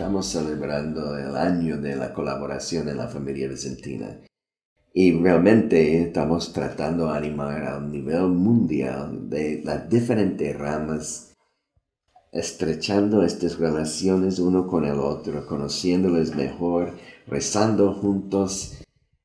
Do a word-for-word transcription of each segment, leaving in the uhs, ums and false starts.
estamos celebrando el año de la colaboración en la familia vicentina. Y realmente estamos tratando de animar a un nivel mundial de las diferentes ramas, estrechando estas relaciones uno con el otro, conociéndoles mejor, rezando juntos,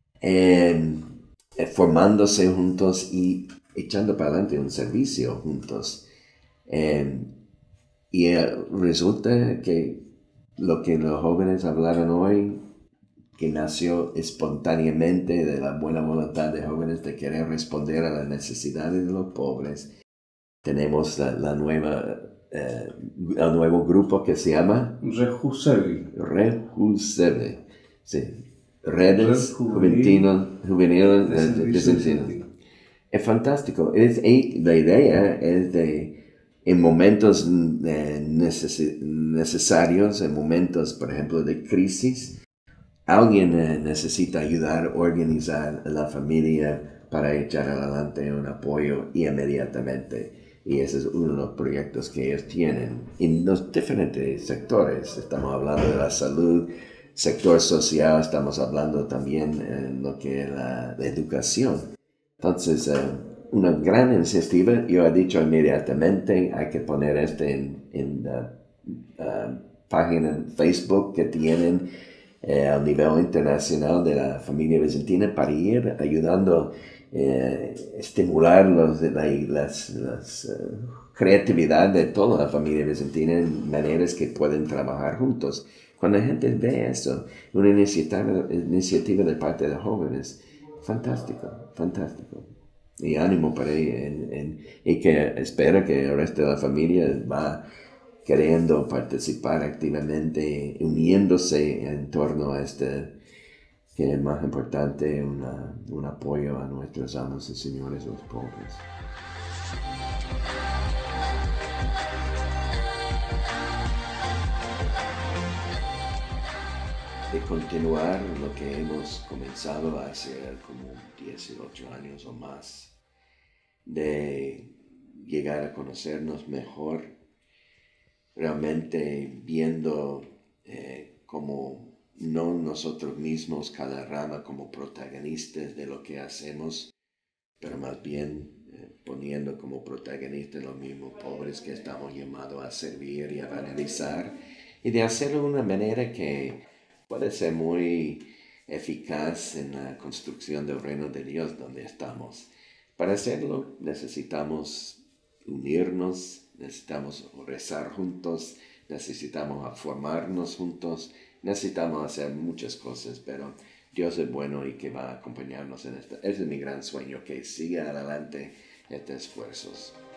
eh, eh, formándose juntos y echando para adelante un servicio juntos. Eh, y eh, resulta que lo que los jóvenes hablaron hoy, que nació espontáneamente de la buena voluntad de jóvenes de querer responder a las necesidades de los pobres. Tenemos la, la nueva, eh, el nuevo grupo que se llama Rejusevi. Rejusevi, sí. Redes Juveniles Juvenil, de Es fantástico. Es, y la idea es de, en momentos eh, neces necesarios, en momentos, por ejemplo, de crisis, alguien eh, necesita ayudar a organizar a la familia para echar adelante un apoyo inmediatamente. Y ese es uno de los proyectos que ellos tienen en los diferentes sectores. Estamos hablando de la salud, sector social, estamos hablando también en lo que es la, la educación. Entonces, uh, una gran iniciativa. Yo he dicho inmediatamente, hay que poner este en, en la uh, página en Facebook que tienen eh, a nivel internacional de la familia vicentina para ir ayudando a eh, estimular los, la, las, las uh, creatividad de toda la familia vicentina en maneras que pueden trabajar juntos. Cuando la gente ve eso, una iniciativa, iniciativa de parte de jóvenes, fantástico, fantástico. Y ánimo para ella. En, en, y que espero que el resto de la familia va queriendo participar activamente, uniéndose en torno a este, que es más importante, una, un apoyo a nuestros amos y señores, los pobres. De continuar lo que hemos comenzado a hacer como dieciocho años o más, de llegar a conocernos mejor, realmente viendo eh, como no nosotros mismos, cada rama como protagonistas de lo que hacemos, pero más bien eh, poniendo como protagonistas los mismos pobres que estamos llamados a servir y a evangelizar, y de hacerlo de una manera que puede ser muy eficaz en la construcción del reino de Dios donde estamos. Para hacerlo necesitamos unirnos, necesitamos rezar juntos, necesitamos formarnos juntos, necesitamos hacer muchas cosas, pero Dios es bueno y que va a acompañarnos en esto. Ese es mi gran sueño, que siga adelante estos esfuerzos.